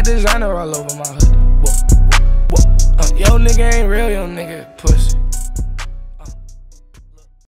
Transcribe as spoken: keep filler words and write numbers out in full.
got designer all over my hoodie. Whoa, whoa, whoa. Uh, yo nigga ain't real, yo nigga pussy.